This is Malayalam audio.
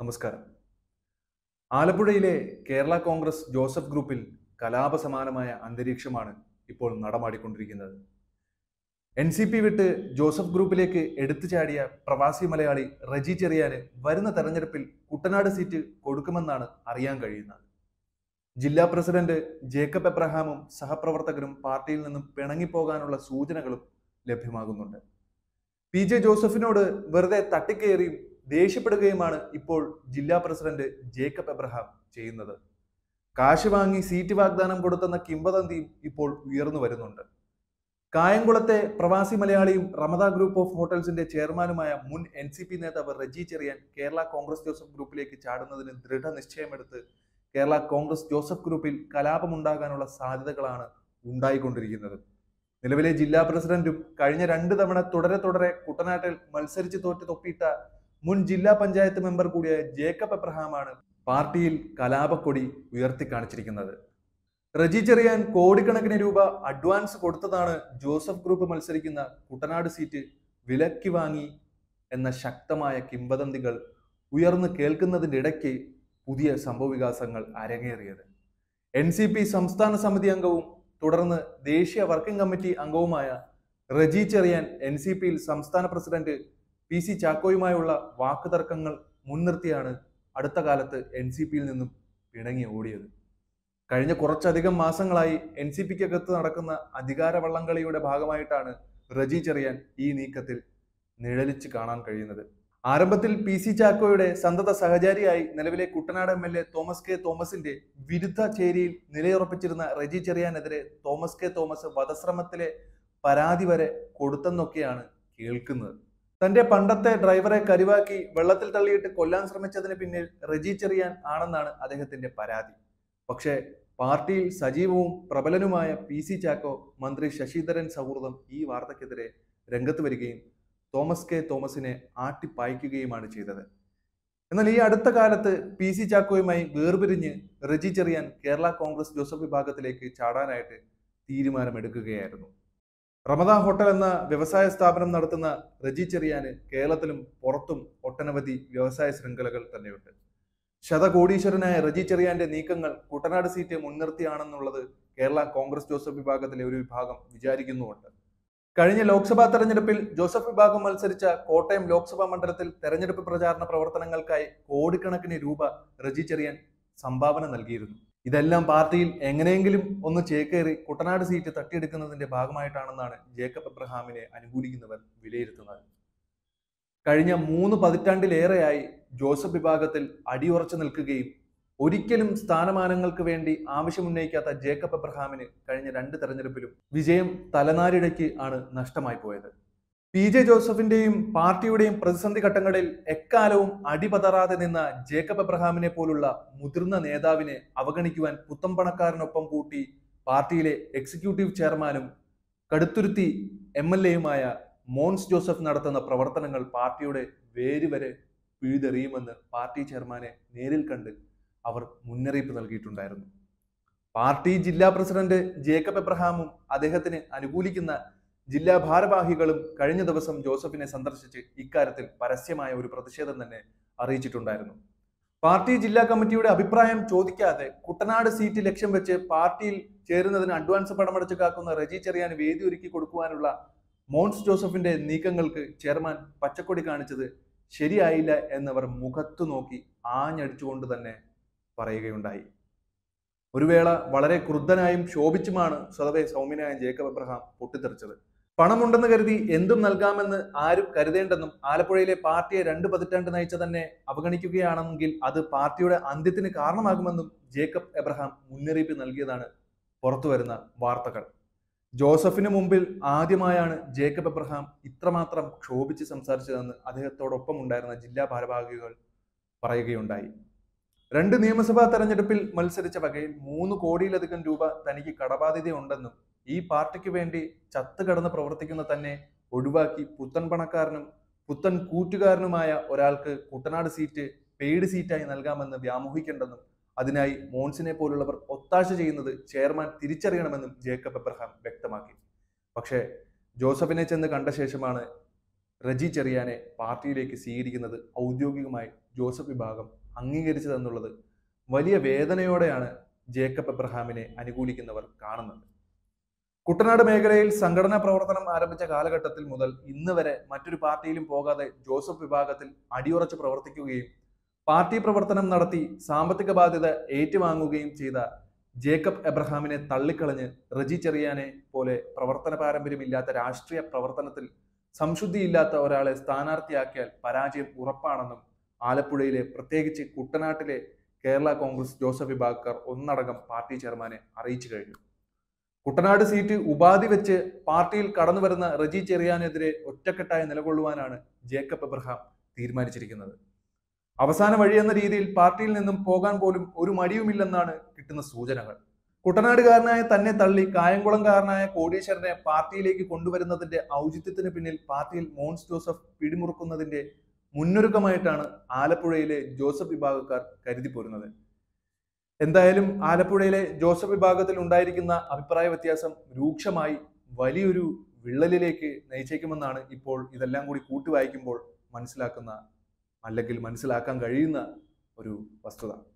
നമസ്കാരം. ആലപ്പുഴയിലെ കേരള കോൺഗ്രസ് ജോസഫ് ഗ്രൂപ്പിൽ കലാപസമാനമായ അന്തരീക്ഷമാണ് ഇപ്പോൾ നടമാടിക്കൊണ്ടിരിക്കുന്നത്. NCP വിട്ട് ജോസഫ് ഗ്രൂപ്പിലേക്ക് എടുത്തു ചാടിയ പ്രവാസി മലയാളി റജി ചെറിയാന് വരുന്ന തെരഞ്ഞെടുപ്പിൽ കുട്ടനാട് സീറ്റ് കൊടുക്കുമെന്നാണ് അറിയാൻ കഴിയുന്നത്. ജില്ലാ പ്രസിഡന്റ് ജേക്കബ് എബ്രഹാമും സഹപ്രവർത്തകരും പാർട്ടിയിൽ നിന്നും പിണങ്ങിപ്പോകാനുള്ള സൂചനകളും ലഭ്യമാകുന്നുണ്ട്. PJ ജോസഫിനോട് വെറുതെ തട്ടിക്കയറിയും ദേഷ്യപ്പെടുകയുമാണ് ഇപ്പോൾ ജില്ലാ പ്രസിഡന്റ് ജേക്കബ് എബ്രഹാം ചെയ്യുന്നത്. കാശ് വാങ്ങി സീറ്റ് വാഗ്ദാനം കൊടുത്തെന്ന കിംവദന്തിയും ഇപ്പോൾ ഉയർന്നു വരുന്നുണ്ട്. കായംകുളത്തെ പ്രവാസി മലയാളിയും റമദ ഗ്രൂപ്പ് ഓഫ് ഹോട്ടൽസിന്റെ ചെയർമാനുമായ മുൻ NCP നേതാവ് റജി ചെറിയാൻ കേരള കോൺഗ്രസ് ജോസഫ് ഗ്രൂപ്പിലേക്ക് ചാടുന്നതിന് ദൃഢനിശ്ചയമെടുത്ത് കേരള കോൺഗ്രസ് ജോസഫ് ഗ്രൂപ്പിൽ കലാപമുണ്ടാകാനുള്ള സാധ്യതകളാണ് ഉണ്ടായിക്കൊണ്ടിരിക്കുന്നത്. നിലവിലെ ജില്ലാ പ്രസിഡന്റും കഴിഞ്ഞ 2 തവണ തുടരെ കുട്ടനാട്ടിൽ മത്സരിച്ച് തോറ്റ് തൊപ്പിയിട്ട മുൻ ജില്ലാ പഞ്ചായത്ത് മെമ്പർ കൂടിയായ ജേക്കബ് എബ്രഹാമാണ് പാർട്ടിയിൽ കലാപക്കൊടി ഉയർത്തിക്കാണിച്ചിരിക്കുന്നത്. റജി ചെറിയാൻ കോടിക്കണക്കിന് രൂപ അഡ്വാൻസ് കൊടുത്തതാണ് ജോസഫ് ഗ്രൂപ്പ് മത്സരിക്കുന്ന കുട്ടനാട് സീറ്റ് വിലക്കി വാങ്ങി എന്ന ശക്തമായ കിംവദന്തികൾ ഉയർന്നു കേൾക്കുന്നതിന്റെ ഇടയ്ക്ക് പുതിയ സംഭവവികാസങ്ങൾ അരങ്ങേറിയത്. NCP സംസ്ഥാന സമിതി അംഗവും തുടർന്ന് ദേശീയ വർക്കിംഗ് കമ്മിറ്റി അംഗവുമായ റജി ചെറിയാൻ NCPയിൽ സംസ്ഥാന പ്രസിഡന്റ് PC ചാക്കോയുമായുള്ള വാക്കുതർക്കങ്ങൾ മുൻനിർത്തിയാണ് അടുത്ത കാലത്ത് NCPയിൽ നിന്നും പിണങ്ങി ഓടിയത്. കഴിഞ്ഞ കുറച്ചധികം മാസങ്ങളായി NCPക്കകത്ത് നടക്കുന്ന അധികാര വള്ളംകളിയുടെ ഭാഗമായിട്ടാണ് റജി ചെറിയാൻ ഈ നീക്കത്തിൽ നിഴലിച്ച് കാണാൻ കഴിയുന്നത്. ആരംഭത്തിൽ PC ചാക്കോയുടെ സന്തത സഹചാരിയായി നിലവിലെ കുട്ടനാട് MLA തോമസ് കെ തോമസിന്റെ വിരുദ്ധ ചേരിയിൽ നിലയുറപ്പിച്ചിരുന്ന റജി ചെറിയാനെതിരെ തോമസ് കെ തോമസ് വധശ്രമത്തിലെ പരാതി വരെ കൊടുത്തെന്നൊക്കെയാണ് കേൾക്കുന്നത്. തന്റെ പണ്ടത്തെ ഡ്രൈവറെ കരുവാക്കി വെള്ളത്തിൽ തള്ളിയിട്ട് കൊല്ലാൻ ശ്രമിച്ചതിന് പിന്നിൽ റജി ചെറിയാൻ ആണെന്നാണ് അദ്ദേഹത്തിന്റെ പരാതി. പക്ഷേ പാർട്ടിയിൽ സജീവവും പ്രബലനുമായ PC ചാക്കോ മന്ത്രി ശശിധരൻ സൗഹൃദം ഈ വാർത്തക്കെതിരെ രംഗത്ത് വരികയും തോമസ് കെ തോമസിനെ ആട്ടിപ്പായിക്കുകയുമാണ് ചെയ്തത്. എന്നാൽ ഈ അടുത്ത കാലത്ത് PC ചാക്കോയുമായി വേർപിരിഞ്ഞ് റജി ചെറിയാൻ കേരള കോൺഗ്രസ് ജോസഫ് വിഭാഗത്തിലേക്ക് ചാടാനായിട്ട് തീരുമാനമെടുക്കുകയായിരുന്നു. റമദ ഹോട്ടൽ എന്ന വ്യവസായ സ്ഥാപനം നടത്തുന്ന റജി ചെറിയാന് കേരളത്തിലും പുറത്തും ഒട്ടനവധി വ്യവസായ ശൃംഖലകൾ തന്നെയുണ്ട്. ശതകോടീശ്വരനായ റജി ചെറിയാന്റെ നീക്കങ്ങൾ കുട്ടനാട് സീറ്റ് മുൻനിർത്തിയാണെന്നുള്ളത് കേരള കോൺഗ്രസ് ജോസഫ് വിഭാഗത്തിലെ ഒരു വിഭാഗം വിചാരിക്കുന്നുമുണ്ട്. കഴിഞ്ഞ ലോക്സഭാ തെരഞ്ഞെടുപ്പിൽ ജോസഫ് വിഭാഗം മത്സരിച്ച കോട്ടയം ലോക്സഭാ മണ്ഡലത്തിൽ തെരഞ്ഞെടുപ്പ് പ്രചാരണ പ്രവർത്തനങ്ങൾക്കായി കോടിക്കണക്കിന് രൂപ റജി ചെറിയാൻ സംഭാവന നൽകിയിരുന്നു. ഇതെല്ലാം പാർട്ടിയിൽ എങ്ങനെയെങ്കിലും ഒന്ന് ചേക്കേറി കുട്ടനാട് സീറ്റ് തട്ടിയെടുക്കുന്നതിന്റെ ഭാഗമായിട്ടാണെന്നാണ് ജേക്കബ് എബ്രഹാമിനെ അനുകൂലിക്കുന്നവർ വിലയിരുത്തുന്നത്. കഴിഞ്ഞ 3 പതിറ്റാണ്ടിലേറെയായി ജോസഫ് വിഭാഗത്തിൽ അടിയുറച്ചു നിൽക്കുകയും ഒരിക്കലും സ്ഥാനമാനങ്ങൾക്ക് വേണ്ടി ആവശ്യമുന്നയിക്കാത്ത ജേക്കബ് എബ്രഹാമിന് കഴിഞ്ഞ 2 തെരഞ്ഞെടുപ്പിലും വിജയം തലനാരിഴയ്ക്ക് ആണ് നഷ്ടമായി പോയത്. PJ ജോസഫിന്റെയും പാർട്ടിയുടെയും പ്രതിസന്ധി ഘട്ടങ്ങളിൽ എക്കാലവും അടിപതറാതെ നിന്ന ജേക്കബ് എബ്രഹാമിനെ പോലുള്ള മുതിർന്ന നേതാവിനെ അവഗണിക്കുവാൻ പുത്തംപണക്കാരനൊപ്പം കൂട്ടി പാർട്ടിയിലെ എക്സിക്യൂട്ടീവ് ചെയർമാനും കടുത്തുരുത്തി MLAയുമായ മോൻസ് ജോസഫ് നടത്തുന്ന പ്രവർത്തനങ്ങൾ പാർട്ടിയുടെ വേര് വരെ പിഴുതെറിയുമെന്ന് പാർട്ടി ചെയർമാനെ നേരിൽ കണ്ട് അവർ മുന്നറിയിപ്പ് നൽകിയിട്ടുണ്ടായിരുന്നു. പാർട്ടി ജില്ലാ പ്രസിഡന്റ് ജേക്കബ് എബ്രഹാമും അദ്ദേഹത്തിന് അനുകൂലിക്കുന്ന ജില്ലാ ഭാരവാഹികളും കഴിഞ്ഞ ദിവസം ജോസഫിനെ സന്ദർശിച്ച് ഇക്കാര്യത്തിൽ പരസ്യമായ ഒരു പ്രതിഷേധം തന്നെ അറിയിച്ചിട്ടുണ്ടായിരുന്നു. പാർട്ടി ജില്ലാ കമ്മിറ്റിയുടെ അഭിപ്രായം ചോദിക്കാതെ കുട്ടനാട് സീറ്റ് ലക്ഷ്യം വെച്ച് പാർട്ടിയിൽ ചേരുന്നതിന് അഡ്വാൻസ് പണമടച്ചു കാക്കുന്ന റജി ചെറിയാൻ വേദി ഒരുക്കി കൊടുക്കുവാനുള്ള മോൻസ് ജോസഫിന്റെ നീക്കങ്ങൾക്ക് ചെയർമാൻ പച്ചക്കൊടി കാണിച്ചത് ശരിയായില്ല എന്നവർ മുഖത്തു നോക്കി ആഞ്ഞടിച്ചുകൊണ്ട് തന്നെ പറയുകയുണ്ടായി. ഒരു വേള വളരെ ക്രുദ്ധനായും ശോഭിച്ചുമാണ് സ്വതവേ സൗമ്യനായ ജേക്കബ് എബ്രഹാം പൊട്ടിത്തെറിച്ചത്. പണമുണ്ടെന്ന് കരുതി എന്തും നൽകാമെന്ന് ആരും കരുതേണ്ടെന്നും ആലപ്പുഴയിലെ പാർട്ടിയെ 2 പതിറ്റാണ്ട് നയിച്ച തന്നെ അവഗണിക്കുകയാണെങ്കിൽ അത് പാർട്ടിയുടെ അന്ത്യത്തിന് കാരണമാകുമെന്നും ജേക്കബ് എബ്രഹാം മുന്നറിയിപ്പ് നൽകിയതാണ് പുറത്തുവരുന്ന വാർത്തകൾ. ജോസഫിന് മുമ്പിൽ ആദ്യമായാണ് ജേക്കബ് എബ്രഹാം ഇത്രമാത്രം ക്ഷോഭിച്ച് സംസാരിച്ചതെന്ന് അദ്ദേഹത്തോടൊപ്പം ഉണ്ടായിരുന്ന ജില്ലാ ഭാരവാഹികൾ പറയുകയുണ്ടായി. 2 നിയമസഭാ തെരഞ്ഞെടുപ്പിൽ മത്സരിച്ച വകയിൽ 3 കോടിയിലധികം രൂപ തനിക്ക് കടബാധ്യതയുണ്ടെന്നും ഈ പാർട്ടിക്ക് വേണ്ടി ചത്തുകിടന്ന് പ്രവർത്തിക്കുന്ന തന്നെ ഒഴിവാക്കി പുത്തൻ പണക്കാരനും പുത്തൻ കൂറ്റുകാരനുമായ ഒരാൾക്ക് കുട്ടനാട് സീറ്റ് പെയ്ഡ് സീറ്റായി നൽകാമെന്ന് വ്യാമോഹിക്കേണ്ടെന്നും അതിനായി മോൻസിനെ പോലുള്ളവർ ഒത്താശ ചെയ്യുന്നത് ചെയർമാൻ തിരിച്ചറിയണമെന്നും ജേക്കബ് എബ്രഹാം വ്യക്തമാക്കി. പക്ഷേ ജോസഫിനെ ചെന്ന് കണ്ട ശേഷമാണ് റജി ചെറിയാനെ പാർട്ടിയിലേക്ക് സ്വീകരിക്കുന്നത് ഔദ്യോഗികമായി ജോസഫ് വിഭാഗം അംഗീകരിച്ചതെന്നുള്ളത് വലിയ വേദനയോടെയാണ് ജേക്കബ് എബ്രഹാമിനെ അനുകൂലിക്കുന്നവർ കാണുന്നത്. കുട്ടനാട് മേഖലയിൽ സംഘടനാ പ്രവർത്തനം ആരംഭിച്ച കാലഘട്ടത്തിൽ മുതൽ ഇന്ന് വരെ മറ്റൊരു പാർട്ടിയിലും പോകാതെ ജോസഫ് വിഭാഗത്തിൽ അടിയുറച്ച് പ്രവർത്തിക്കുകയും പാർട്ടി പ്രവർത്തനം നടത്തി സാമ്പത്തിക ബാധ്യത ഏറ്റുവാങ്ങുകയും ചെയ്ത ജേക്കബ് എബ്രഹാമിനെ തള്ളിക്കളഞ്ഞ് റജി ചെറിയാനെ പോലെ പ്രവർത്തന പാരമ്പര്യമില്ലാത്ത രാഷ്ട്രീയ പ്രവർത്തനത്തിൽ സംശുദ്ധിയില്ലാത്ത ഒരാളെ സ്ഥാനാർത്ഥിയാക്കിയാൽ പരാജയം ഉറപ്പാണെന്നും ആലപ്പുഴയിലെ പ്രത്യേകിച്ച് കുട്ടനാട്ടിലെ കേരള കോൺഗ്രസ് ജോസഫ് വിഭാഗക്കാർ ഒന്നടങ്കം പാർട്ടി ചെയർമാനെ അറിയിച്ചു കഴിഞ്ഞു. കുട്ടനാട് സീറ്റ് ഉപാധി വെച്ച് പാർട്ടിയിൽ കടന്നു വരുന്ന റജി ചെറിയാനെതിരെ ഒറ്റക്കെട്ടായി നിലകൊള്ളുവാനാണ് ജേക്കബ് എബ്രഹാം തീരുമാനിച്ചിരിക്കുന്നത്. അവസാന വഴി എന്ന രീതിയിൽ പാർട്ടിയിൽ നിന്നും പോകാൻ പോലും ഒരു മടിയുമില്ലെന്നാണ് കിട്ടുന്ന സൂചനകൾ. കുട്ടനാടുകാരനായ തന്നെ തള്ളി കായംകുളംകാരനായ കോടീശ്വരനെ പാർട്ടിയിലേക്ക് കൊണ്ടുവരുന്നതിന്റെ ഔചിത്യത്തിന് പിന്നിൽ പാർട്ടിയിൽ മോൻസ് ജോസഫ് പിടിമുറുക്കുന്നതിന്റെ മുന്നൊരുക്കമായിട്ടാണ് ആലപ്പുഴയിലെ ജോസഫ് വിഭാഗക്കാർ കരുതിപ്പോരുന്നത്. എന്തായാലും ആലപ്പുഴയിലെ ജോസഫ് വിഭാഗത്തിൽ ഉണ്ടായിരിക്കുന്ന അഭിപ്രായ വ്യത്യാസം രൂക്ഷമായി വലിയൊരു വിള്ളലിലേക്ക് നയിച്ചേക്കുമെന്നാണ് ഇപ്പോൾ ഇതെല്ലാം കൂടി കൂട്ടി വായിക്കുമ്പോൾ മനസ്സിലാക്കാൻ കഴിയുന്ന ഒരു വസ്തുത.